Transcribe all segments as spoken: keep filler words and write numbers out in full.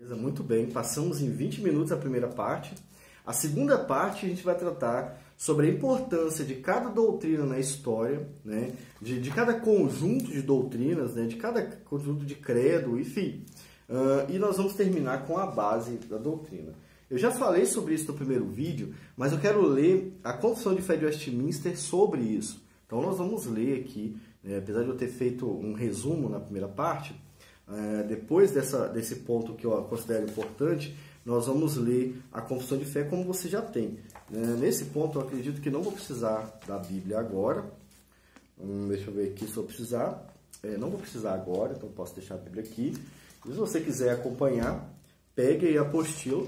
Muito bem, passamos em vinte minutos a primeira parte. A segunda parte a gente vai tratar sobre a importância de cada doutrina na história, né? de, de cada conjunto de doutrinas, né? de cada conjunto de credo, enfim. Uh, e nós vamos terminar com a base da doutrina. Eu já falei sobre isso no primeiro vídeo, mas eu quero ler a Confissão de Fé de Westminster sobre isso. Então nós vamos ler aqui, né? Apesar de eu ter feito um resumo na primeira parte, uh, depois dessa, desse ponto que eu considero importante, nós vamos ler a Confissão de Fé como você já tem. Nesse ponto, eu acredito que não vou precisar da Bíblia agora. Hum, deixa eu ver aqui se eu precisar. É, não vou precisar agora, então posso deixar a Bíblia aqui. E se você quiser acompanhar, pegue aí a apostila,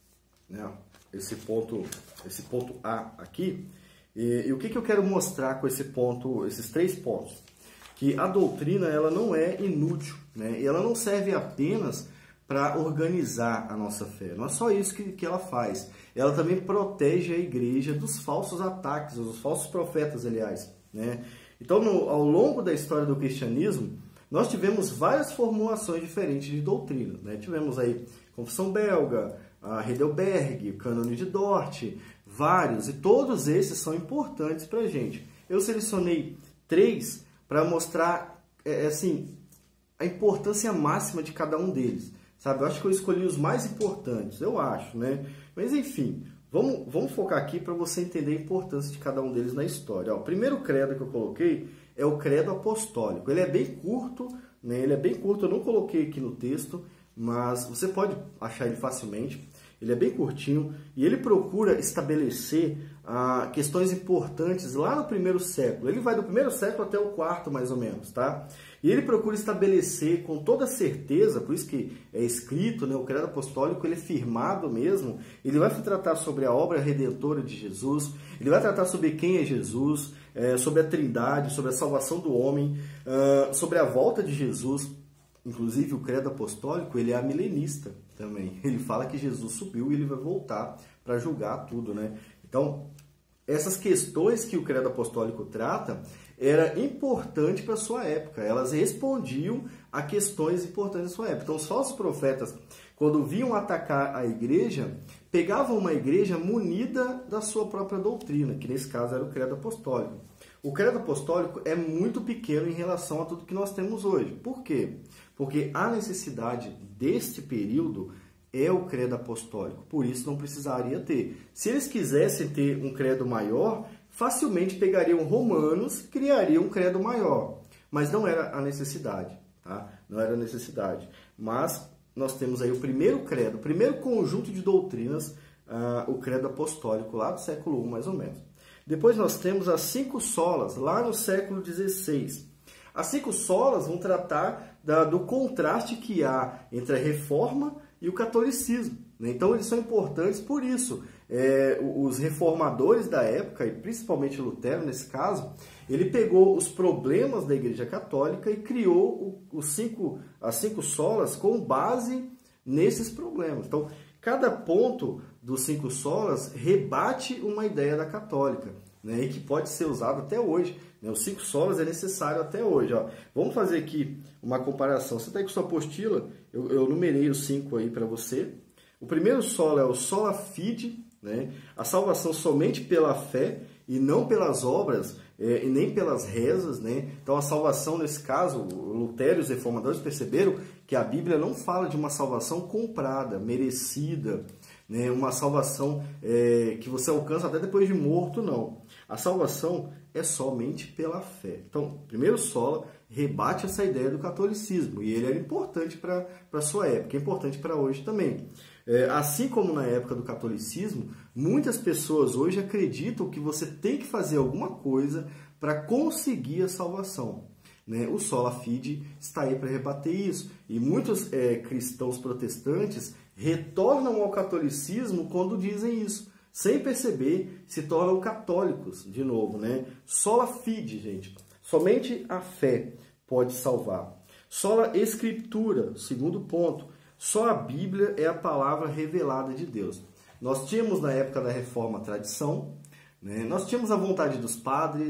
né? esse, ponto, esse ponto A aqui. E, e o que, que eu quero mostrar com esse ponto, esses três pontos? Que a doutrina ela não é inútil, né? E ela não serve apenas para organizar a nossa fé. Não é só isso que, que ela faz. Ela também protege a igreja dos falsos ataques, dos falsos profetas, aliás. Né? Então, no, ao longo da história do cristianismo, nós tivemos várias formulações diferentes de doutrina. Né? Tivemos aí Confissão Belga, a Heidelberg, o Cânone de Dort, vários, e todos esses são importantes para a gente. Eu selecionei três para mostrar é, assim, a importância máxima de cada um deles. Sabe? Eu acho que eu escolhi os mais importantes, eu acho, né? Mas enfim, vamos, vamos focar aqui para você entender a importância de cada um deles na história. Ó, o primeiro credo que eu coloquei é o credo apostólico. Ele é bem curto, né? Ele é bem curto, eu não coloquei aqui no texto, mas você pode achar ele facilmente. Ele é bem curtinho e ele procura estabelecer ah, questões importantes lá no primeiro século. Ele vai do primeiro século até o quarto, mais ou menos, tá? E ele procura estabelecer com toda certeza, por isso que é escrito, né, o credo apostólico, ele é firmado mesmo. Ele vai tratar sobre a obra redentora de Jesus, ele vai tratar sobre quem é Jesus, é, sobre a trindade, sobre a salvação do homem, uh, sobre a volta de Jesus. Inclusive, o credo apostólico, ele é milenista também. Ele fala que Jesus subiu e ele vai voltar para julgar tudo, né? Então, essas questões que o credo apostólico trata era importante para a sua época. Elas respondiam a questões importantes da sua época. Então, os falsos profetas, quando vinham atacar a igreja, pegavam uma igreja munida da sua própria doutrina, que nesse caso era o credo apostólico. O credo apostólico é muito pequeno em relação a tudo que nós temos hoje. Por quê? Porque a necessidade deste período é o credo apostólico. Por isso não precisaria ter. Se eles quisessem ter um credo maior, facilmente pegariam Romanos e criariam um credo maior. Mas não era a necessidade. Tá? Não era a necessidade. Mas nós temos aí o primeiro credo, o primeiro conjunto de doutrinas, uh, o credo apostólico, lá do século I, mais ou menos. Depois nós temos as cinco solas, lá no século dezesseis. As cinco solas vão tratar da, do contraste que há entre a reforma e o catolicismo. Né? Então, eles são importantes por isso. É, os reformadores da época, e principalmente Lutero nesse caso, ele pegou os problemas da Igreja Católica e criou o, os cinco, as cinco solas com base nesses problemas. Então, cada ponto dos cinco solas rebate uma ideia da católica, né, e que pode ser usado até hoje. Né, os cinco solas é necessário até hoje. Ó. Vamos fazer aqui uma comparação. Você está aí com sua apostila, eu, eu numerei os cinco aí para você. O primeiro solo é o sola fide, né, a salvação somente pela fé e não pelas obras, é, e nem pelas rezas. Né? Então a salvação, nesse caso, Lutero e os reformadores perceberam que a Bíblia não fala de uma salvação comprada, merecida, né? Uma salvação é, que você alcança até depois de morto, não. A salvação é somente pela fé. Então, primeiro sola rebate essa ideia do catolicismo, e ele era importante para a sua época, é importante para hoje também. É, assim como na época do catolicismo, muitas pessoas hoje acreditam que você tem que fazer alguma coisa para conseguir a salvação. Né? O sola fide está aí para rebater isso. E muitos é, cristãos protestantes retornam ao catolicismo quando dizem isso. Sem perceber, se tornam católicos de novo. Né? Sola fide, gente. Somente a fé pode salvar. Sola escritura, segundo ponto. Só a Bíblia é a palavra revelada de Deus. Nós tínhamos na época da Reforma a tradição, né? Nós tínhamos a vontade dos padres,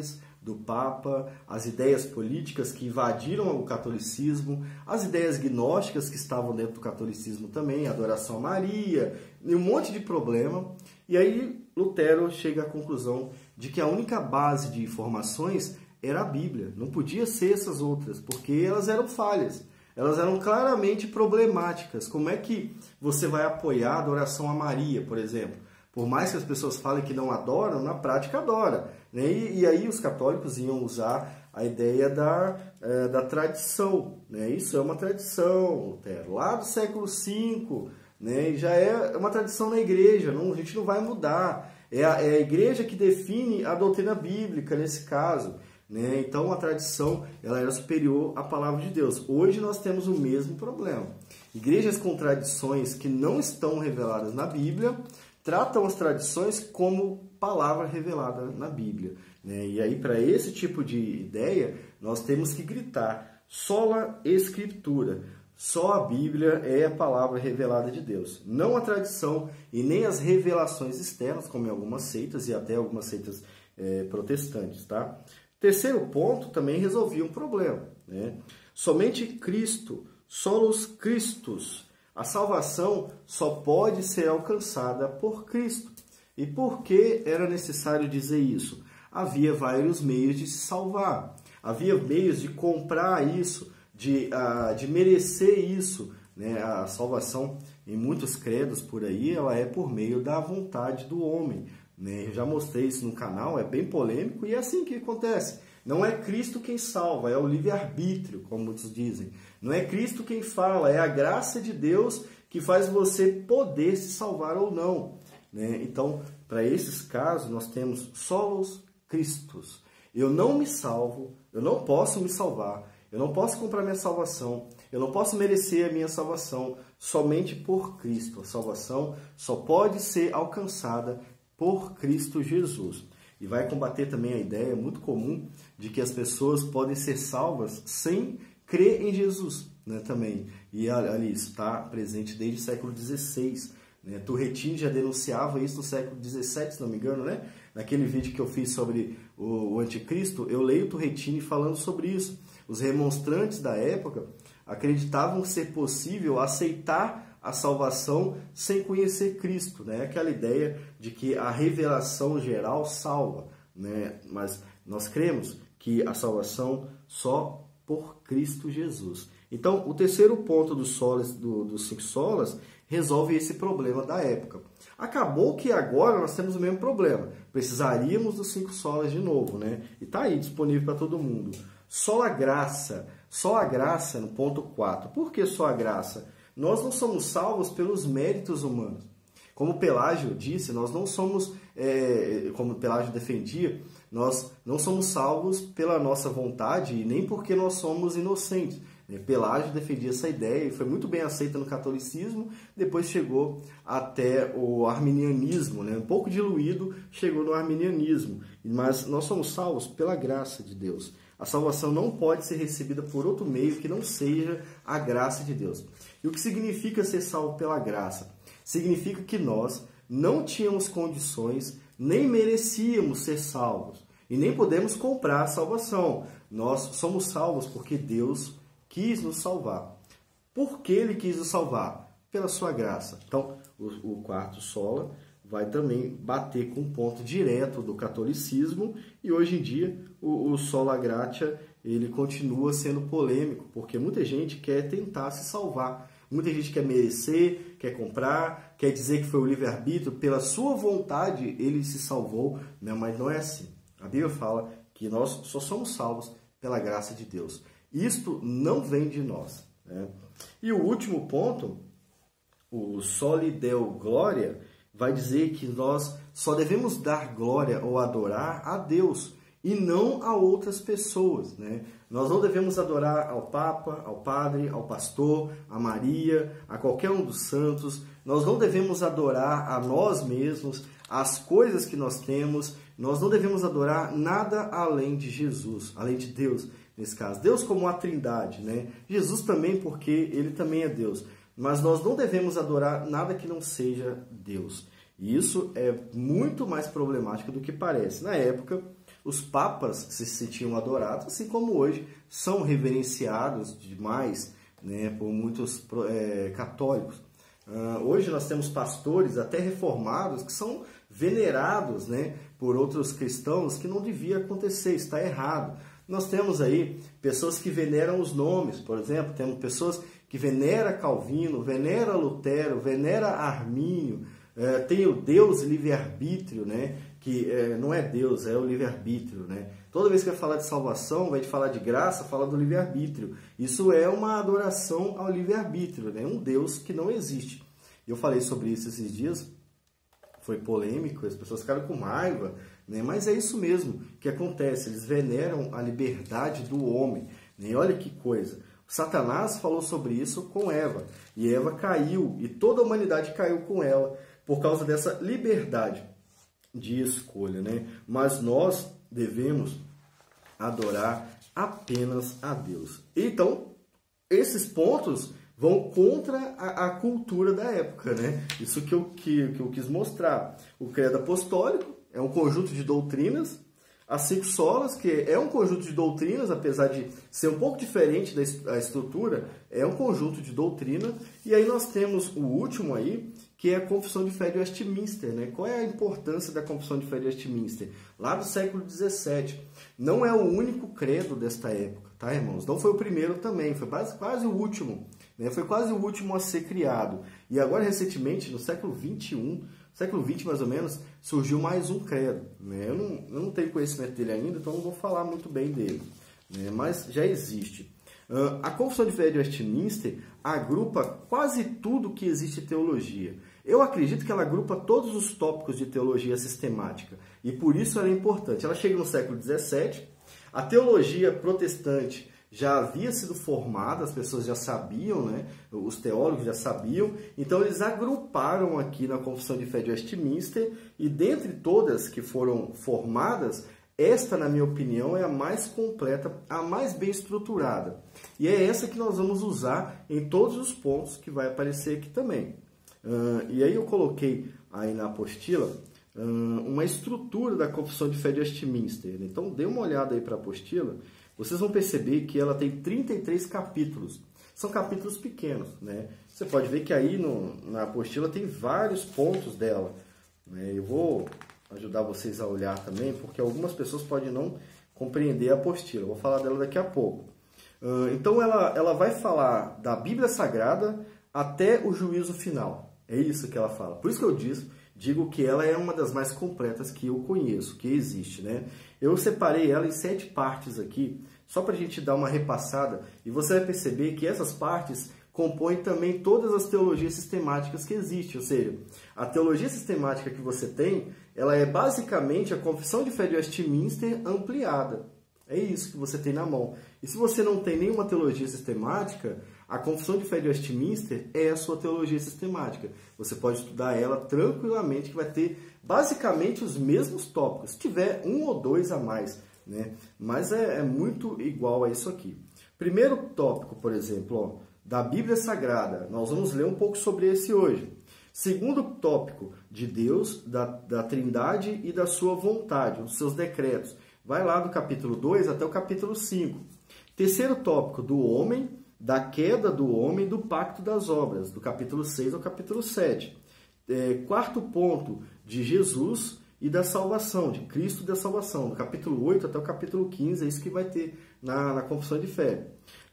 do Papa, as ideias políticas que invadiram o catolicismo, as ideias gnósticas que estavam dentro do catolicismo também, adoração a Maria, e um monte de problema. E aí Lutero chega à conclusão de que a única base de informações era a Bíblia, não podia ser essas outras, porque elas eram falhas, elas eram claramente problemáticas. Como é que você vai apoiar a adoração a Maria, por exemplo? Por mais que as pessoas falem que não adoram, na prática adora, né? E, e aí os católicos iam usar a ideia da, é, da tradição, né? Isso é uma tradição, Lutero, lá do século cinco, né? E já é uma tradição na igreja, não, a gente não vai mudar. É a, é a igreja que define a doutrina bíblica nesse caso, né? Então a tradição ela era superior à palavra de Deus. Hoje nós temos o mesmo problema. Igrejas com tradições que não estão reveladas na Bíblia tratam as tradições como palavra revelada na Bíblia, né? E aí, para esse tipo de ideia, nós temos que gritar: sola Escritura, só a Bíblia é a palavra revelada de Deus, não a tradição e nem as revelações externas, como em algumas seitas e até algumas seitas é, protestantes, tá? Terceiro ponto, também resolvia um problema, né? Somente Cristo, solos Christus. A salvação só pode ser alcançada por Cristo. E por que era necessário dizer isso? Havia vários meios de se salvar. Havia meios de comprar isso, de, uh, de merecer isso, né? A salvação, em muitos credos por aí, ela é por meio da vontade do homem, né? Eu já mostrei isso no canal, é bem polêmico e é assim que acontece. Não é Cristo quem salva, é o livre-arbítrio, como muitos dizem. Não é Cristo quem fala, é a graça de Deus que faz você poder se salvar ou não, né? Então, para esses casos, nós temos solos Christus. Eu não me salvo, eu não posso me salvar, eu não posso comprar minha salvação, eu não posso merecer a minha salvação somente por Cristo. A salvação só pode ser alcançada por Cristo Jesus. E vai combater também a ideia muito comum de que as pessoas podem ser salvas sem crer em Jesus, né, também. E ali isso está presente desde o século dezesseis. Né? Turretini já denunciava isso no século dezessete, se não me engano, né? Naquele vídeo que eu fiz sobre o, o anticristo, eu leio Turretini falando sobre isso. Os remonstrantes da época acreditavam ser possível aceitar a salvação sem conhecer Cristo, né? Aquela ideia de que a revelação geral salva, né? Mas nós cremos que a salvação só por Cristo Jesus. Então, o terceiro ponto dos solas, do, dos cinco solas resolve esse problema da época. Acabou que agora nós temos o mesmo problema. Precisaríamos dos cinco solas de novo, né? E está aí disponível para todo mundo. Só a graça, só a graça no ponto quatro. Por que só a graça? Nós não somos salvos pelos méritos humanos. Como Pelágio disse, nós não somos, é, como Pelágio defendia, nós não somos salvos pela nossa vontade e nem porque nós somos inocentes. Pelágio defendia essa ideia e foi muito bem aceita no catolicismo, depois chegou até o arminianismo, né? Um pouco diluído, chegou no arminianismo. Mas nós somos salvos pela graça de Deus. A salvação não pode ser recebida por outro meio que não seja a graça de Deus. E o que significa ser salvo pela graça? Significa que nós não tínhamos condições, nem merecíamos ser salvos. E nem podemos comprar a salvação. Nós somos salvos porque Deus quis nos salvar. Por que Ele quis nos salvar? Pela sua graça. Então, o, o quarto sola vai também bater com um ponto direto do catolicismo e hoje em dia o, o sola gratia ele continua sendo polêmico, porque muita gente quer tentar se salvar, muita gente quer merecer, quer comprar, quer dizer que foi o livre-arbítrio, pela sua vontade ele se salvou, né? Mas não é assim. A Bíblia fala que nós só somos salvos pela graça de Deus. Isto não vem de nós, né? E o último ponto, o soli deo gloria, vai dizer que nós só devemos dar glória ou adorar a Deus e não a outras pessoas, né? Nós não devemos adorar ao Papa, ao Padre, ao Pastor, a Maria, a qualquer um dos santos. Nós não devemos adorar a nós mesmos, as coisas que nós temos. Nós não devemos adorar nada além de Jesus, além de Deus, nesse caso. Deus como a Trindade, né? Jesus também, porque Ele também é Deus. Mas nós não devemos adorar nada que não seja Deus. E isso é muito mais problemático do que parece. Na época, os papas se sentiam adorados, assim como hoje são reverenciados demais, né, por muitos é, católicos. Uh, hoje nós temos pastores, até reformados, que são venerados, né, por outros cristãos, que não devia acontecer, está errado. Nós temos aí pessoas que veneram os nomes, por exemplo, temos pessoas que veneram Calvino, venera Lutero, venera Armínio, é, tem o Deus livre-arbítrio, né, que é, não é Deus, é o livre-arbítrio, né. Toda vez que vai falar de salvação, vai falar de graça, fala do livre-arbítrio. Isso é uma adoração ao livre-arbítrio, né, um Deus que não existe. Eu falei sobre isso esses dias, foi polêmico, as pessoas ficaram com raiva, né? Mas é isso mesmo que acontece, eles veneram a liberdade do homem. Né? Olha que coisa, Satanás falou sobre isso com Eva, e Eva caiu, e toda a humanidade caiu com ela, por causa dessa liberdade de escolha. Né? Mas nós devemos adorar apenas a Deus. Então, esses pontos vão contra a, a cultura da época, né? Isso que eu, que, que eu quis mostrar. O credo apostólico é um conjunto de doutrinas, a Cinco Solas, que é um conjunto de doutrinas, apesar de ser um pouco diferente da estrutura, é um conjunto de doutrina, e aí nós temos o último aí, que é a Confissão de Fé de Westminster, né? Qual é a importância da Confissão de Fé de Westminster? Lá do século dezessete. Não é o único credo desta época, tá, irmãos? Não foi o primeiro também, foi quase, quase o último. Né? Foi quase o último a ser criado. E agora, recentemente, no século vinte e um, século vinte mais ou menos, surgiu mais um credo. Né? Eu, não, eu não tenho conhecimento dele ainda, então não vou falar muito bem dele. Né? Mas já existe. Uh, a Confissão de Fé de Westminster agrupa quase tudo que existe em teologia. Eu acredito que ela agrupa todos os tópicos de teologia sistemática. E por isso ela é importante. Ela chega no século dezessete, a teologia protestante já havia sido formada, as pessoas já sabiam, né? Os teólogos já sabiam, então eles agruparam aqui na Confissão de Fé de Westminster, e dentre todas que foram formadas, esta, na minha opinião, é a mais completa, a mais bem estruturada. E é essa que nós vamos usar em todos os pontos que vai aparecer aqui também. Uh, e aí eu coloquei aí na apostila uh, uma estrutura da Confissão de Fé de Westminster. Então dê uma olhada aí para a apostila. Vocês vão perceber que ela tem trinta e três capítulos. São capítulos pequenos, né? Você pode ver que aí no, na apostila tem vários pontos dela. Né? Eu vou ajudar vocês a olhar também, porque algumas pessoas podem não compreender a apostila. Eu vou falar dela daqui a pouco. Uh, então ela, ela vai falar da Bíblia Sagrada até o juízo final. É isso que ela fala. Por isso que eu diz, digo que ela é uma das mais completas que eu conheço, que existe, né? Eu separei ela em sete partes aqui, só para a gente dar uma repassada, e você vai perceber que essas partes compõem também todas as teologias sistemáticas que existem, ou seja, a teologia sistemática que você tem, ela é basicamente a Confissão de Fé de Westminster ampliada. É isso que você tem na mão. E se você não tem nenhuma teologia sistemática, a Confissão de Fé de Westminster é a sua teologia sistemática. Você pode estudar ela tranquilamente, que vai ter basicamente os mesmos tópicos. Se tiver um ou dois a mais, né? Mas é, é muito igual a isso aqui. Primeiro tópico, por exemplo, ó, da Bíblia Sagrada. Nós vamos ler um pouco sobre esse hoje. Segundo tópico, de Deus, da, da Trindade e da sua vontade, os seus decretos. Vai lá do capítulo dois até o capítulo cinco. Terceiro tópico, do homem, da queda do homem e do pacto das obras, do capítulo seis ao capítulo sete. É, quarto ponto, de Jesus e da salvação, de Cristo e da salvação, do capítulo oito até o capítulo quinze, é isso que vai ter na, na Confissão de Fé.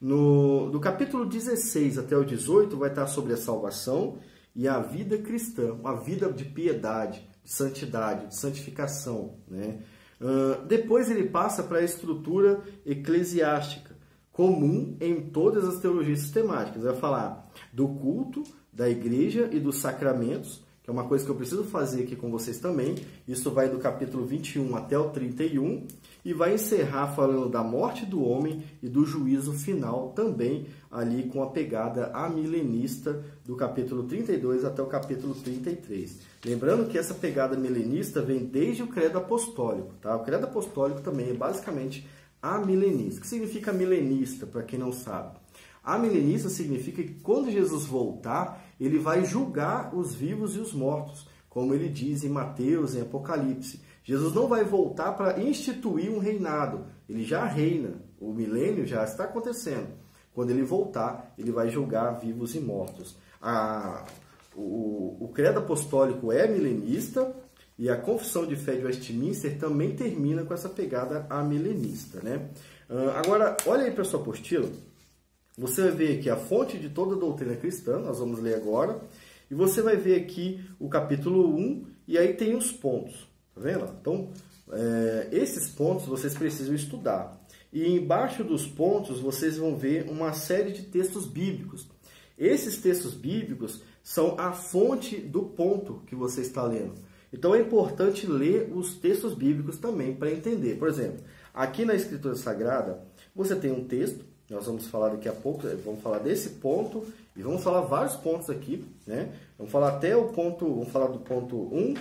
No, do capítulo dezesseis até o dezoito vai estar sobre a salvação e a vida cristã, uma vida de piedade, de santidade, de santificação, né? Uh, depois ele passa para a estrutura eclesiástica, comum em todas as teologias sistemáticas. Vai falar do culto, da igreja e dos sacramentos, que é uma coisa que eu preciso fazer aqui com vocês também. Isso vai do capítulo vinte e um até o trinta e um, e vai encerrar falando da morte do homem e do juízo final, também ali com a pegada amilenista do capítulo trinta e dois até o capítulo trinta e três. Lembrando que essa pegada milenista vem desde o credo apostólico, tá? O credo apostólico também é basicamente amilenista. O que significa milenista, para quem não sabe? Amilenista significa que quando Jesus voltar, ele vai julgar os vivos e os mortos, como ele diz em Mateus, em Apocalipse. Jesus não vai voltar para instituir um reinado. Ele já reina. O milênio já está acontecendo. Quando ele voltar, ele vai julgar vivos e mortos. A, o, o credo apostólico é milenista e a confissão de fé de Westminster também termina com essa pegada amilenista, né? Uh, agora, olha aí para a sua apostila. Você vai ver aqui a fonte de toda a doutrina cristã, nós vamos ler agora. E você vai ver aqui o capítulo um, e aí tem os pontos. Tá vendo? Então, é, esses pontos vocês precisam estudar. E embaixo dos pontos vocês vão ver uma série de textos bíblicos. Esses textos bíblicos são a fonte do ponto que você está lendo. Então é importante ler os textos bíblicos também para entender. Por exemplo, aqui na Escritura Sagrada você tem um texto, nós vamos falar daqui a pouco, vamos falar desse ponto e vamos falar vários pontos aqui, né? Vamos falar até o ponto, vamos falar do ponto um,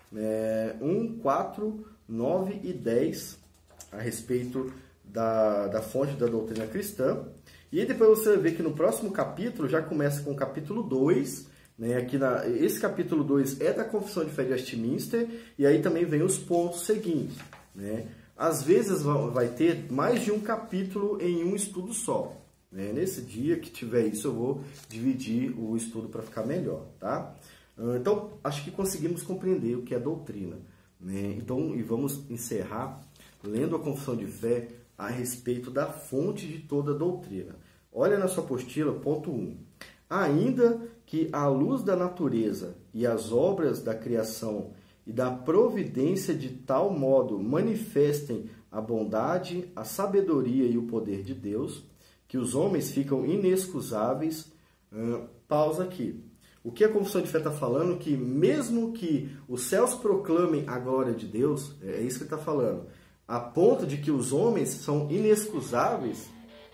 é, um, quatro, nove e dez a respeito Da, da fonte da doutrina cristã. E aí depois você vai ver que no próximo capítulo já começa com o capítulo dois, né? Aqui na, esse capítulo dois é da Confissão de Fé de Westminster, e aí também vem os pontos seguintes, né? Às vezes vai ter mais de um capítulo em um estudo só, né? Nesse dia que tiver isso eu vou dividir o estudo para ficar melhor, tá? Então acho que conseguimos compreender o que é doutrina, né? Então, e vamos encerrar lendo a Confissão de Fé a respeito da fonte de toda a doutrina. Olha na sua apostila, ponto um. Ainda que a luz da natureza e as obras da criação e da providência de tal modo manifestem a bondade, a sabedoria e o poder de Deus, que os homens ficam inexcusáveis. Hum, pausa aqui. O que a Confissão de Fé está falando? Que mesmo que os céus proclamem a glória de Deus, é isso que ele está falando, a ponto de que os homens são inexcusáveis,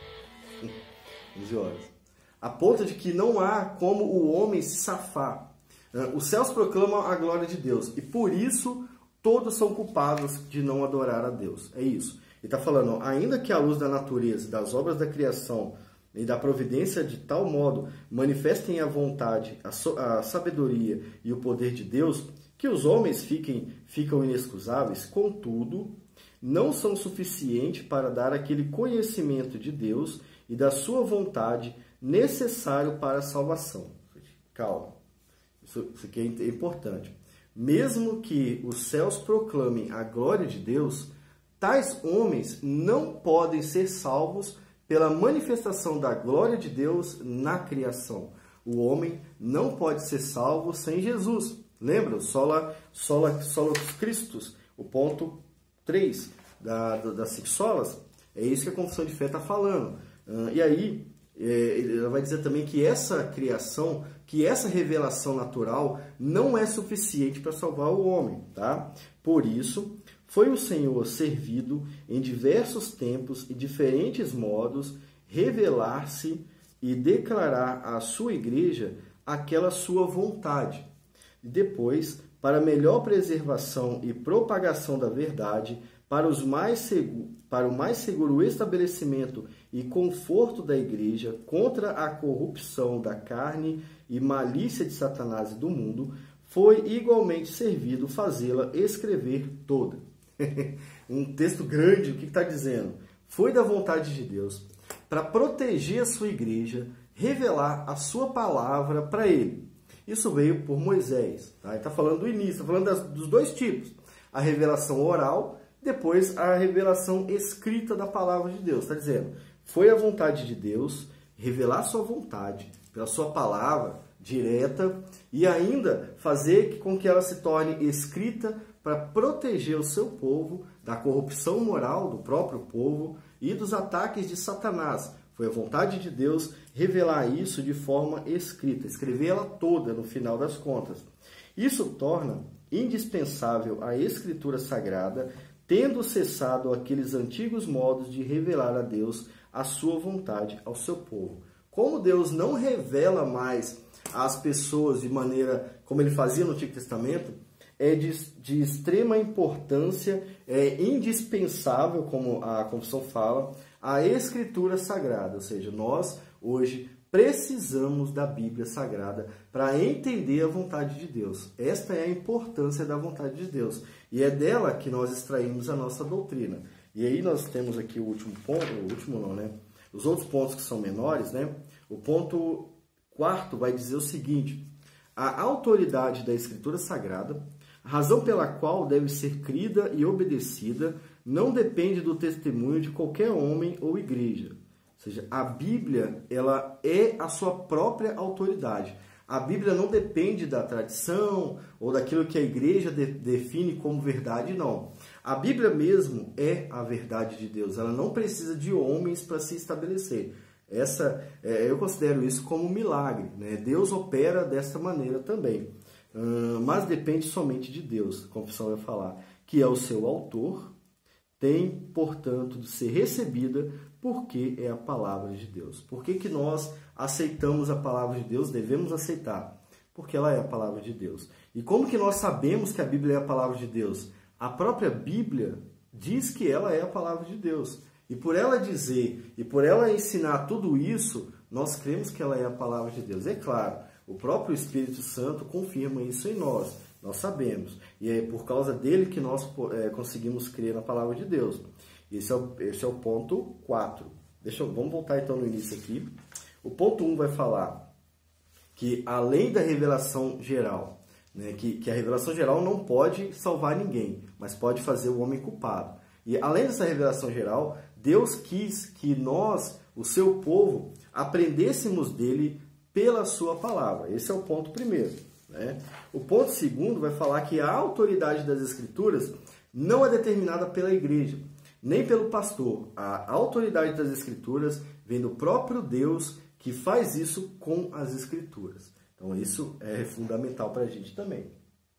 onze horas, a ponto de que não há como o homem se safar. Os céus proclamam a glória de Deus e por isso todos são culpados de não adorar a Deus. É isso. Ele está falando, ainda que a luz da natureza, das obras da criação e da providência de tal modo manifestem a vontade, a, so, a sabedoria e o poder de Deus, que os homens fiquem, ficam inexcusáveis, contudo, não são suficientes para dar aquele conhecimento de Deus e da sua vontade necessário para a salvação. Calma, isso, isso aqui é importante. Mesmo que os céus proclamem a glória de Deus, tais homens não podem ser salvos pela manifestação da glória de Deus na criação. O homem não pode ser salvo sem Jesus. Lembra? Sola, sola, sola Christus, o ponto três da, da, das cinco solas, é isso que a Confissão de Fé está falando. Uh, e aí, é, ela vai dizer também que essa criação, que essa revelação natural não é suficiente para salvar o homem, tá? Por isso, foi o Senhor servido em diversos tempos e diferentes modos revelar-se e declarar à sua igreja aquela sua vontade. E depois, para melhor preservação e propagação da verdade, para, os mais seguro, para o mais seguro estabelecimento e conforto da igreja contra a corrupção da carne e malícia de Satanás e do mundo, foi igualmente servido fazê-la escrever toda. Um texto grande, o que está dizendo? Foi da vontade de Deus para proteger a sua igreja, revelar a sua palavra para ele. Isso veio por Moisés. Tá? Ele está falando do início, está falando das, dos dois tipos. A revelação oral, depois a revelação escrita da palavra de Deus. Está dizendo, foi a vontade de Deus revelar a sua vontade pela sua palavra direta e ainda fazer com que ela se torne escrita para proteger o seu povo da corrupção moral do próprio povo e dos ataques de Satanás. Foi a vontade de Deus revelar isso de forma escrita, escrever ela toda no final das contas. Isso torna indispensável a Escritura Sagrada, tendo cessado aqueles antigos modos de revelar a Deus a sua vontade ao seu povo. Como Deus não revela mais às pessoas de maneira como ele fazia no Antigo Testamento, é de, de extrema importância, é indispensável, como a Confissão fala, a Escritura Sagrada. Ou seja, nós hoje precisamos da Bíblia Sagrada para entender a vontade de Deus. Esta é a importância da vontade de Deus. E é dela que nós extraímos a nossa doutrina. E aí nós temos aqui o último ponto, o último não, né? Os outros pontos que são menores, né? O ponto quarto vai dizer o seguinte: a autoridade da Escritura Sagrada, a razão pela qual deve ser crida e obedecida, não depende do testemunho de qualquer homem ou igreja. Ou seja, a Bíblia, ela é a sua própria autoridade. A Bíblia não depende da tradição ou daquilo que a igreja de, define como verdade, não. A Bíblia mesmo é a verdade de Deus. Ela não precisa de homens para se estabelecer. Essa, é, eu considero isso como um milagre, né? Deus opera dessa maneira também. Hum, mas depende somente de Deus, a confissão vai falar, que é o seu autor, tem, portanto, de ser recebida porque é a palavra de Deus. Por que que nós aceitamos a palavra de Deus? Devemos aceitar, porque ela é a palavra de Deus. E como que nós sabemos que a Bíblia é a palavra de Deus? A própria Bíblia diz que ela é a palavra de Deus. E por ela dizer, e por ela ensinar tudo isso, nós cremos que ela é a palavra de Deus. É claro, o próprio Espírito Santo confirma isso em nós. Nós sabemos. E é por causa dele que nós é, conseguimos crer na palavra de Deus. Esse é o, esse é o ponto quatro. Deixa eu, vamos voltar então no início aqui. O ponto um vai falar que além da revelação geral, né, que, que a revelação geral não pode salvar ninguém, mas pode fazer o homem culpado. E além dessa revelação geral, Deus quis que nós, o seu povo, aprendêssemos dele pela sua palavra. Esse é o ponto primeiro. Né? O ponto segundo vai falar que a autoridade das Escrituras não é determinada pela igreja, nem pelo pastor. A autoridade das Escrituras vem do próprio Deus, que faz isso com as Escrituras. Então isso é fundamental para a gente também.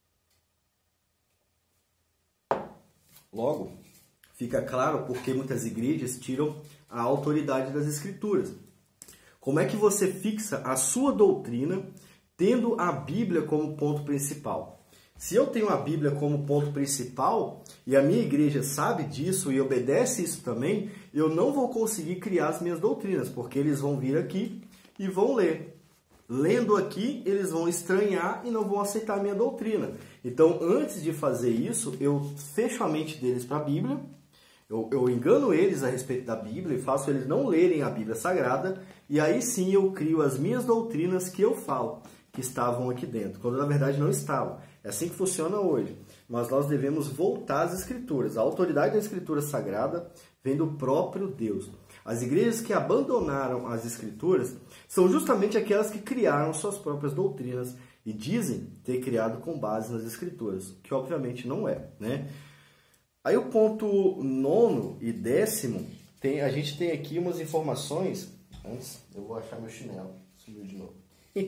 Logo, fica claro porque muitas igrejas tiram a autoridade das Escrituras. Como é que você fixa a sua doutrina tendo a Bíblia como ponto principal? Se eu tenho a Bíblia como ponto principal e a minha igreja sabe disso e obedece isso também, eu não vou conseguir criar as minhas doutrinas, porque eles vão vir aqui e vão ler. Lendo aqui, eles vão estranhar e não vão aceitar a minha doutrina. Então, antes de fazer isso, eu fecho a mente deles para a Bíblia, eu, eu engano eles a respeito da Bíblia e faço eles não lerem a Bíblia Sagrada, e aí sim eu crio as minhas doutrinas que eu falo, que estavam aqui dentro, quando na verdade não estavam. É assim que funciona hoje. Mas nós devemos voltar às Escrituras. A autoridade da Escritura Sagrada vem do próprio Deus. As igrejas que abandonaram as Escrituras são justamente aquelas que criaram suas próprias doutrinas e dizem ter criado com base nas Escrituras, que obviamente não é, né? Aí o ponto nono e décimo, tem, a gente tem aqui umas informações. Antes, eu vou achar meu chinelo. Sumiu de novo.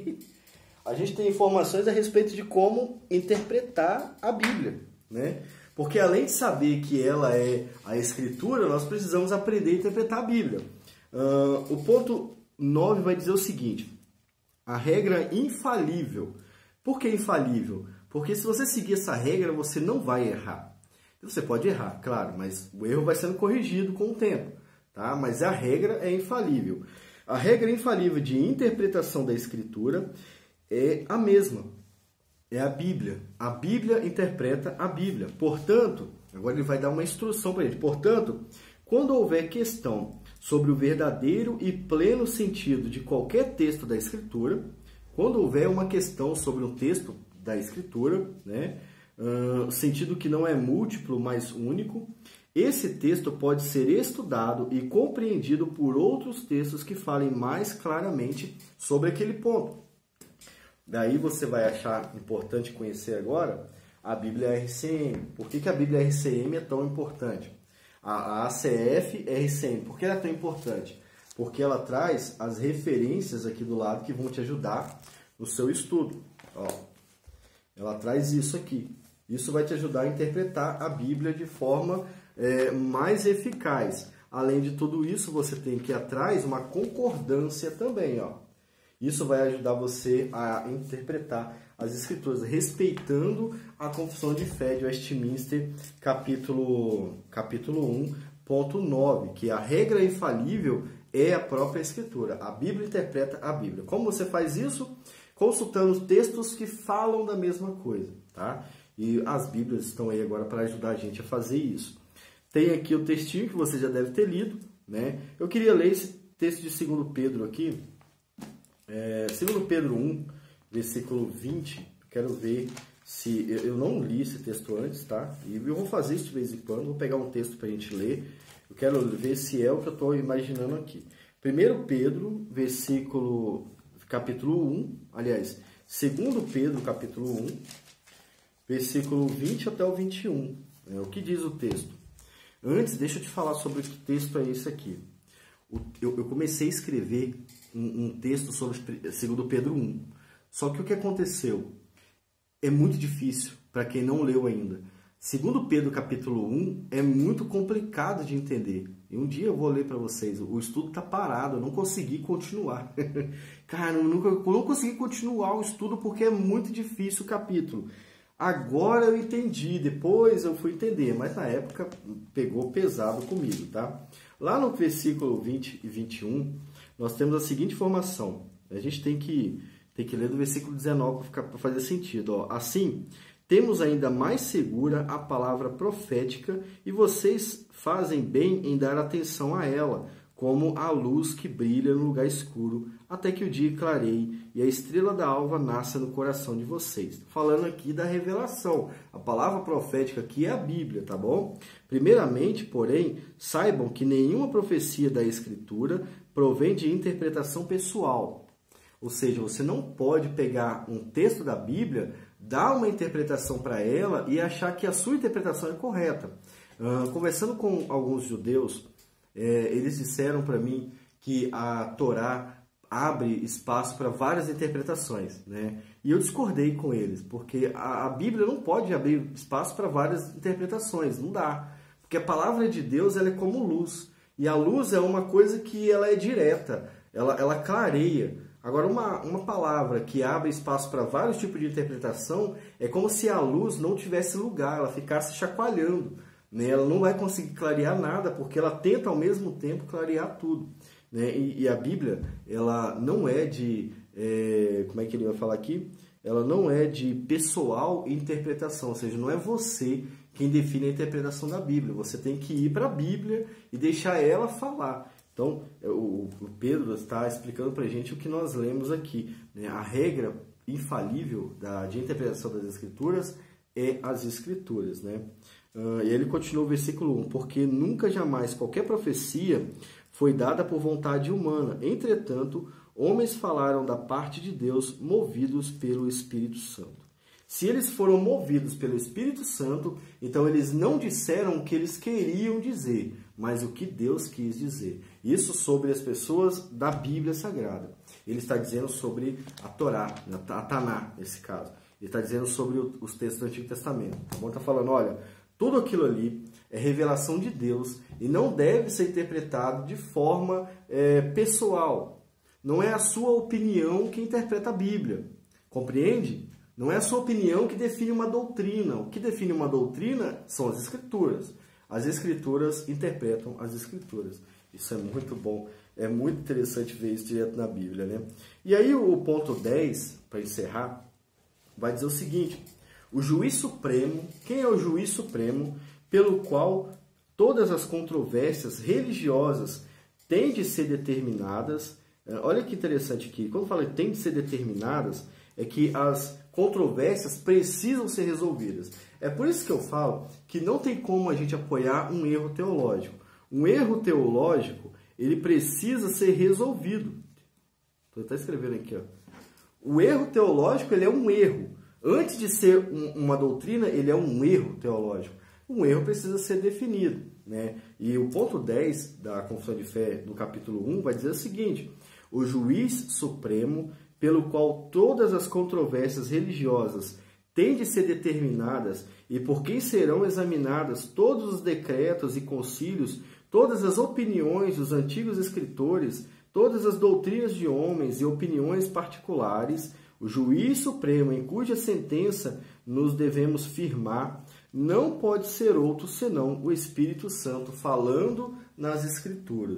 A gente tem informações a respeito de como interpretar a Bíblia, né? Porque além de saber que ela é a Escritura, nós precisamos aprender a interpretar a Bíblia. Uh, o ponto nove vai dizer o seguinte: a regra infalível. Por que infalível? Porque se você seguir essa regra, você não vai errar. Você pode errar, claro, mas o erro vai sendo corrigido com o tempo, tá? Mas a regra é infalível. A regra infalível de interpretação da Escritura é a mesma, é a Bíblia. A Bíblia interpreta a Bíblia. Portanto, agora ele vai dar uma instrução para ele. Portanto, quando houver questão sobre o verdadeiro e pleno sentido de qualquer texto da Escritura, quando houver uma questão sobre um texto da Escritura, né, uh, sentido que não é múltiplo, mas único, esse texto pode ser estudado e compreendido por outros textos que falem mais claramente sobre aquele ponto. Daí você vai achar importante conhecer agora a Bíblia R C M. Por que que a Bíblia R C M é tão importante? A A C F R C M, por que ela é tão importante? Porque ela traz as referências aqui do lado que vão te ajudar no seu estudo. Ó, ela traz isso aqui. Isso vai te ajudar a interpretar a Bíblia de forma é, mais eficaz. Além de tudo isso, você tem aqui atrás uma concordância também, ó. Isso vai ajudar você a interpretar as Escrituras, respeitando a Confissão de Fé de Westminster, capítulo, capítulo um, ponto nove, que a regra infalível é a própria Escritura. A Bíblia interpreta a Bíblia. Como você faz isso? Consultando textos que falam da mesma coisa, tá? E as Bíblias estão aí agora para ajudar a gente a fazer isso. Tem aqui o textinho que você já deve ter lido, né? Eu queria ler esse texto de segundo Pedro aqui. É, segundo Pedro um, versículo vinte. Quero ver se... Eu não li esse texto antes, tá? E eu vou fazer isso de vez em quando. Vou pegar um texto para a gente ler. Eu quero ver se é o que eu estou imaginando aqui. primeiro Pedro, versículo... capítulo um, aliás, segundo Pedro, capítulo um, versículo vinte até o vinte e um. É, o que diz o texto? Antes, deixa eu te falar sobre que texto é esse aqui. O, eu, eu comecei a escrever um, um texto sobre segundo Pedro um. Só que o que aconteceu? É muito difícil para quem não leu ainda. segundo Pedro, capítulo um, é muito complicado de entender. E um dia eu vou ler para vocês. O estudo está parado, eu não consegui continuar. Cara, eu, nunca, eu não consegui continuar o estudo porque é muito difícil o capítulo. Agora eu entendi, depois eu fui entender, mas na época pegou pesado comigo, tá? Lá no versículo vinte e vinte e um, nós temos a seguinte informação. A gente tem que, tem que ler do versículo dezenove para fazer sentido. Ó. Assim, temos ainda mais segura a palavra profética e vocês fazem bem em dar atenção a ela, como a luz que brilha no lugar escuro, até que o dia clareie e a estrela da alva nasça no coração de vocês. Falando aqui da revelação. A palavra profética aqui é a Bíblia, tá bom? Primeiramente, porém, saibam que nenhuma profecia da Escritura provém de interpretação pessoal. Ou seja, você não pode pegar um texto da Bíblia, dar uma interpretação para ela e achar que a sua interpretação é correta. Uh, conversando com alguns judeus, é, eles disseram para mim que a Torá abre espaço para várias interpretações, né? E eu discordei com eles, porque a, a Bíblia não pode abrir espaço para várias interpretações, não dá. Porque a palavra de Deus ela é como luz, e a luz é uma coisa que ela é direta, ela, ela clareia. Agora, uma, uma palavra que abre espaço para vários tipos de interpretação é como se a luz não tivesse lugar, ela ficasse chacoalhando, né? Ela não vai conseguir clarear nada, porque ela tenta ao mesmo tempo clarear tudo. Né? E, e a Bíblia, ela não é de, é, como é que ele vai falar aqui? Ela não é de pessoal interpretação, ou seja, não é você quem define a interpretação da Bíblia. Você tem que ir para a Bíblia e deixar ela falar. Então, o, o Pedro está explicando para a gente o que nós lemos aqui. Né? A regra infalível da, de interpretação das Escrituras é as Escrituras. Né? Uh, e ele continua o versículo um. Porque nunca jamais qualquer profecia foi dada por vontade humana. Entretanto, homens falaram da parte de Deus, movidos pelo Espírito Santo. Se eles foram movidos pelo Espírito Santo, então eles não disseram o que eles queriam dizer, mas o que Deus quis dizer. Isso sobre as pessoas da Bíblia Sagrada. Ele está dizendo sobre a Torá, a Taná, nesse caso. Ele está dizendo sobre os textos do Antigo Testamento. Então, está falando, olha, tudo aquilo ali é revelação de Deus e não deve ser interpretado de forma é, pessoal. Não é a sua opinião que interpreta a Bíblia. Compreende? Não é a sua opinião que define uma doutrina. O que define uma doutrina são as Escrituras. As Escrituras interpretam as Escrituras. Isso é muito bom. É muito interessante ver isso direto na Bíblia, né? E aí o ponto dez, para encerrar, vai dizer o seguinte. O juiz supremo, quem é o juiz supremo pelo qual todas as controvérsias religiosas têm de ser determinadas? Olha que interessante aqui. Quando fala que têm de ser determinadas, é que as controvérsias precisam ser resolvidas. É por isso que eu falo que não tem como a gente apoiar um erro teológico. Um erro teológico, ele precisa ser resolvido. Estou até escrevendo aqui, ó. O erro teológico, ele é um erro. Antes de ser um, uma doutrina, ele é um erro teológico. Um erro precisa ser definido, né? E o ponto dez da Confissão de Fé, no capítulo um, vai dizer o seguinte: o juiz supremo, pelo qual todas as controvérsias religiosas têm de ser determinadas e por quem serão examinadas todos os decretos e concílios, todas as opiniões dos antigos escritores, todas as doutrinas de homens e opiniões particulares, o juiz supremo em cuja sentença nos devemos firmar, não pode ser outro senão o Espírito Santo falando nas Escrituras.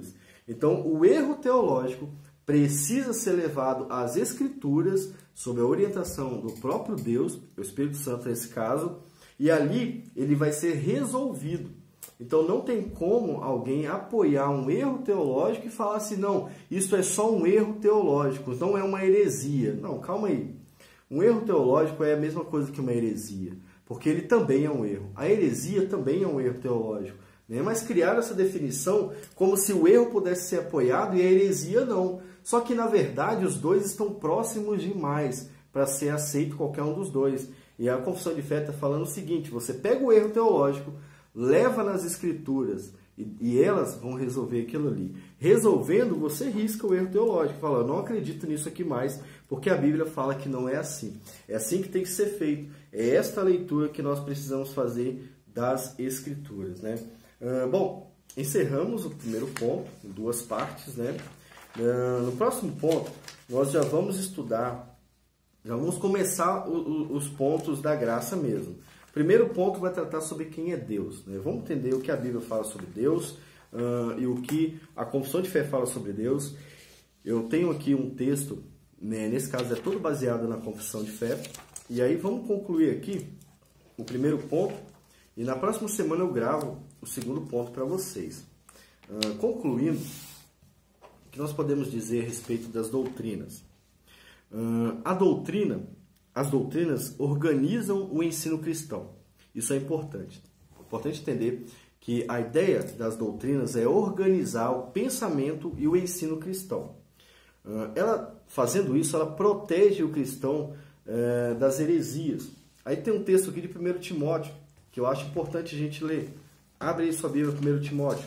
Então, o erro teológico precisa ser levado às Escrituras, sob a orientação do próprio Deus, o Espírito Santo nesse caso, e ali ele vai ser resolvido. Então não tem como alguém apoiar um erro teológico e falar assim, não, isso é só um erro teológico, não é uma heresia. Não, calma aí. Um erro teológico é a mesma coisa que uma heresia, porque ele também é um erro. A heresia também é um erro teológico, né? Mas criaram essa definição como se o erro pudesse ser apoiado e a heresia não. Só que, na verdade, os dois estão próximos demais para ser aceito qualquer um dos dois. E a confissão de fé está falando o seguinte, você pega o erro teológico, leva nas Escrituras e, e elas vão resolver aquilo ali. Resolvendo, você risca o erro teológico, fala, eu não acredito nisso aqui mais, porque a Bíblia fala que não é assim. É assim que tem que ser feito. É esta leitura que nós precisamos fazer das Escrituras, né? Uh, bom, encerramos o primeiro ponto, em duas partes, né? Uh, no próximo ponto, nós já vamos estudar, já vamos começar o, o, os pontos da graça mesmo. O primeiro ponto vai tratar sobre quem é Deus, né? Vamos entender o que a Bíblia fala sobre Deus uh, e o que a confissão de fé fala sobre Deus. Eu tenho aqui um texto, né? Nesse caso é todo baseado na confissão de fé. E aí vamos concluir aqui o primeiro ponto e na próxima semana eu gravo o segundo ponto para vocês. Uh, concluindo, o que nós podemos dizer a respeito das doutrinas? Uh, a doutrina, as doutrinas organizam o ensino cristão. Isso é importante. É importante entender que a ideia das doutrinas é organizar o pensamento e o ensino cristão. Uh, ela, fazendo isso, ela protege o cristão uh, das heresias. Aí tem um texto aqui de primeiro Timóteo, que eu acho importante a gente ler. Abre aí sua Bíblia, primeiro Timóteo.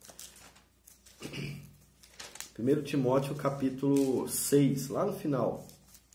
primeiro Timóteo, capítulo seis, lá no final.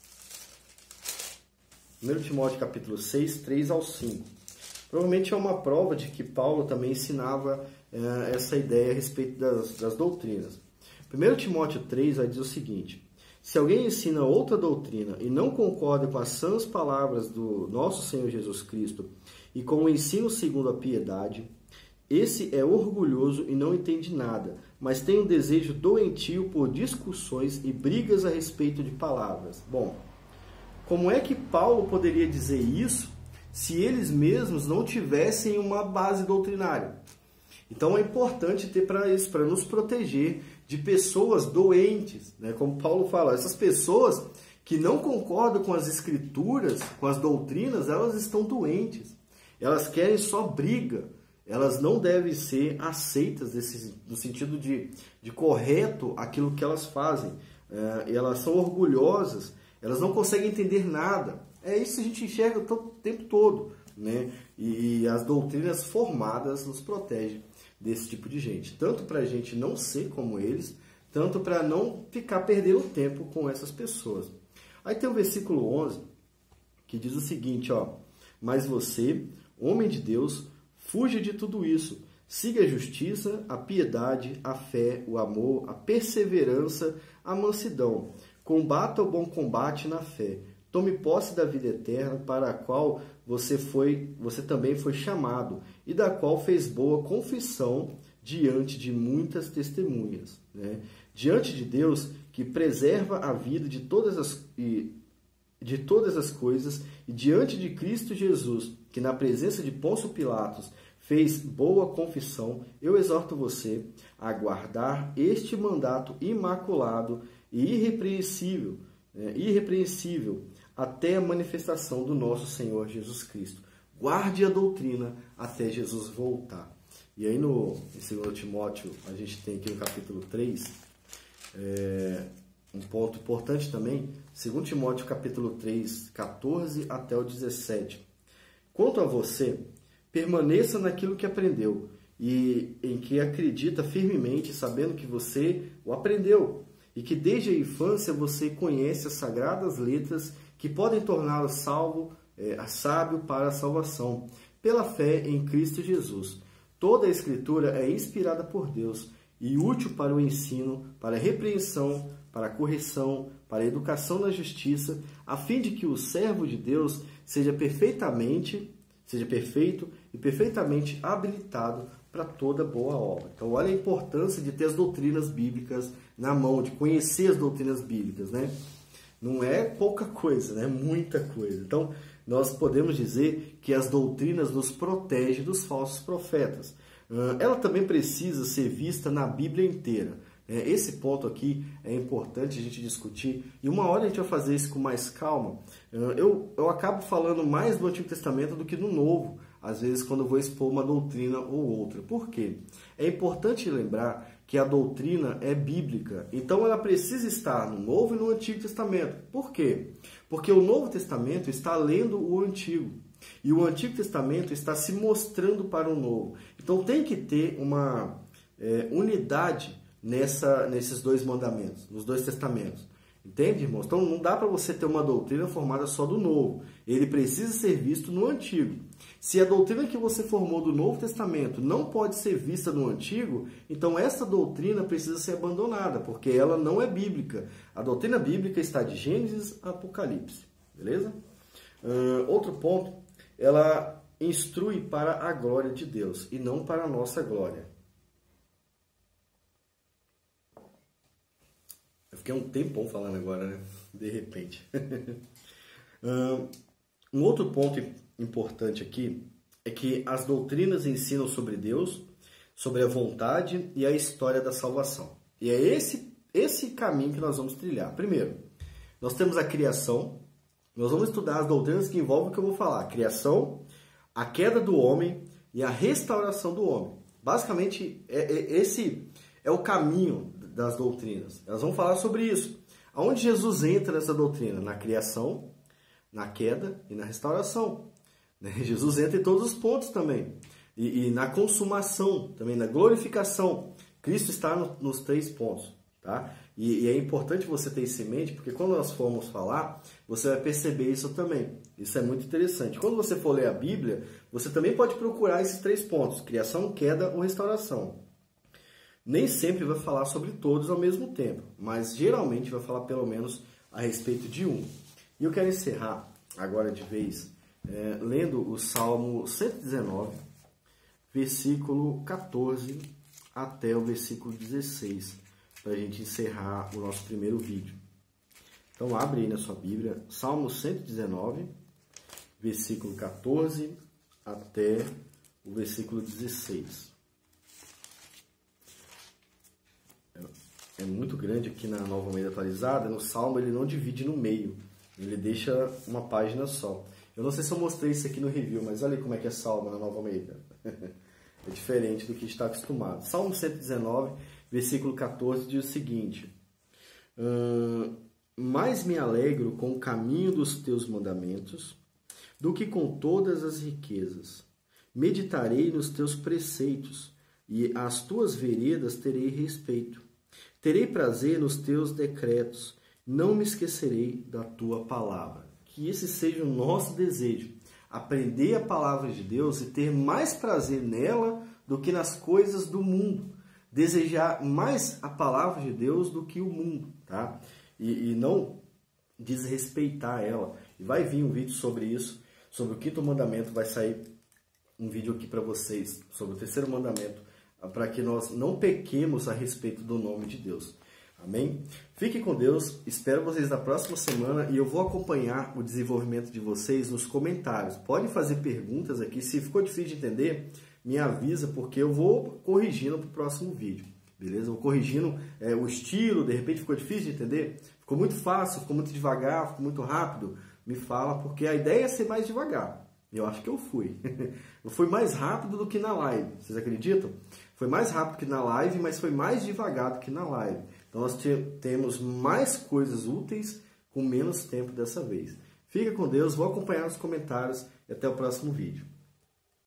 primeiro Timóteo, capítulo seis, três ao cinco. Provavelmente é uma prova de que Paulo também ensinava eh, essa ideia a respeito das, das doutrinas. primeiro Timóteo três vai dizer o seguinte: se alguém ensina outra doutrina e não concorda com as sãs palavras do nosso Senhor Jesus Cristo e com o ensino segundo a piedade, esse é orgulhoso e não entende nada, mas tem um desejo doentio por discussões e brigas a respeito de palavras. Bom, como é que Paulo poderia dizer isso se eles mesmos não tivessem uma base doutrinária? Então é importante ter para isso, para nos proteger de pessoas doentes, né? Como Paulo fala, essas pessoas que não concordam com as escrituras, com as doutrinas, elas estão doentes. Elas querem só briga. Elas não devem ser aceitas desse, no sentido de, de correto aquilo que elas fazem. É, elas são orgulhosas, elas não conseguem entender nada. É isso que a gente enxerga o tempo todo, né? E, e as doutrinas formadas nos protegem desse tipo de gente. Tanto para a gente não ser como eles, tanto para não ficar perdendo tempo com essas pessoas. Aí tem o versículo onze, que diz o seguinte, ó: mas você, homem de Deus, fuja de tudo isso. Siga a justiça, a piedade, a fé, o amor, a perseverança, a mansidão. Combata o bom combate na fé. Tome posse da vida eterna, para a qual você, foi, você também foi chamado, e da qual fez boa confissão diante de muitas testemunhas, né? Diante de Deus, que preserva a vida de todas as, de todas as coisas, e diante de Cristo Jesus, que na presença de Pôncio Pilatos fez boa confissão, eu exorto você a guardar este mandato imaculado e irrepreensível, é, irrepreensível até a manifestação do nosso Senhor Jesus Cristo. Guarde a doutrina até Jesus voltar. E aí no em segundo Timóteo, a gente tem aqui no capítulo três, é, um ponto importante também, segundo Timóteo capítulo três, quatorze até o dezessete. Quanto a você, permaneça naquilo que aprendeu e em que acredita firmemente, sabendo que você o aprendeu e que desde a infância você conhece as sagradas letras que podem torná-lo salvo, é, sábio para a salvação, pela fé em Cristo Jesus. Toda a Escritura é inspirada por Deus e útil para o ensino, para a repreensão, para a correção, para a educação na justiça, a fim de que o servo de Deus seja perfeitamente seja perfeito e perfeitamente habilitado para toda boa obra. Então, olha a importância de ter as doutrinas bíblicas na mão, de conhecer as doutrinas bíblicas, né? Não é pouca coisa, né? Muita coisa. Então, nós podemos dizer que as doutrinas nos protegem dos falsos profetas. Ela também precisa ser vista na Bíblia inteira. Esse ponto aqui é importante a gente discutir, e uma hora a gente vai fazer isso com mais calma. Eu, eu acabo falando mais do Antigo Testamento do que do Novo, às vezes quando eu vou expor uma doutrina ou outra. Por quê? É importante lembrar que a doutrina é bíblica, então ela precisa estar no Novo e no Antigo Testamento. Por quê? Porque o Novo Testamento está lendo o Antigo, e o Antigo Testamento está se mostrando para o Novo. Então tem que ter uma é, unidade nessa, nesses dois mandamentos, nos dois testamentos. Entende, irmãos? Então não dá para você ter uma doutrina formada só do Novo. Ele precisa ser visto no Antigo. Se a doutrina que você formou do Novo Testamento não pode ser vista no Antigo, então essa doutrina precisa ser abandonada, porque ela não é bíblica. A doutrina bíblica está de Gênesis a Apocalipse. Beleza? Uh, outro ponto, ela instrui para a glória de Deus e não para a nossa glória. Eu fiquei um tempão falando agora, né? De repente. Um outro ponto importante aqui é que as doutrinas ensinam sobre Deus, sobre a vontade e a história da salvação. E é esse, esse caminho que nós vamos trilhar. Primeiro, nós temos a criação. Nós vamos estudar as doutrinas que envolvem o que eu vou falar. A criação, a queda do homem e a restauração do homem. Basicamente, é, é, esse é o caminho das doutrinas. Elas vão falar sobre isso. Aonde Jesus entra nessa doutrina? Na criação, na queda e na restauração. Jesus entra em todos os pontos também. E, e na consumação, também na glorificação. Cristo está no, nos três pontos. Tá? E, e é importante você ter isso em mente, porque quando nós formos falar, você vai perceber isso também. Isso é muito interessante. Quando você for ler a Bíblia, você também pode procurar esses três pontos. Criação, queda ou restauração. Nem sempre vai falar sobre todos ao mesmo tempo, mas geralmente vai falar pelo menos a respeito de um. E eu quero encerrar agora de vez é, lendo o Salmo cento e dezenove, versículo quatorze até o versículo dezesseis, para a gente encerrar o nosso primeiro vídeo. Então abre aí na sua Bíblia, Salmo cento e dezenove, versículo quatorze até o versículo dezesseis. É muito grande aqui na Nova Almeida Atualizada. No Salmo ele não divide no meio, ele deixa uma página só. Eu não sei se eu mostrei isso aqui no review, mas olha aí como é que é Salmo na Nova Almeida. É diferente do que está acostumado. Salmo cento e dezenove, versículo quatorze, diz o seguinte: hum, mais me alegro com o caminho dos teus mandamentos do que com todas as riquezas. Meditarei nos teus preceitos, e às tuas veredas terei respeito. Terei prazer nos teus decretos, não me esquecerei da tua palavra. Que esse seja o nosso desejo, aprender a palavra de Deus e ter mais prazer nela do que nas coisas do mundo. Desejar mais a palavra de Deus do que o mundo, tá? E, e não desrespeitar ela. E vai vir um vídeo sobre isso, sobre o quinto mandamento, vai sair um vídeo aqui para vocês sobre o terceiro mandamento, para que nós não pequemos a respeito do nome de Deus. Amém? Fiquem com Deus, espero vocês na próxima semana e eu vou acompanhar o desenvolvimento de vocês nos comentários. Podem fazer perguntas aqui, se ficou difícil de entender, me avisa, porque eu vou corrigindo para o próximo vídeo. Beleza? Eu vou corrigindo é, o estilo, de repente ficou difícil de entender, ficou muito fácil, ficou muito devagar, ficou muito rápido, me fala, porque a ideia é ser mais devagar. Eu acho que eu fui. Eu fui mais rápido do que na live. Vocês acreditam? Foi mais rápido que na live, mas foi mais devagar do que na live. Então nós temos mais coisas úteis com menos tempo dessa vez. Fica com Deus, vou acompanhar nos comentários e até o próximo vídeo.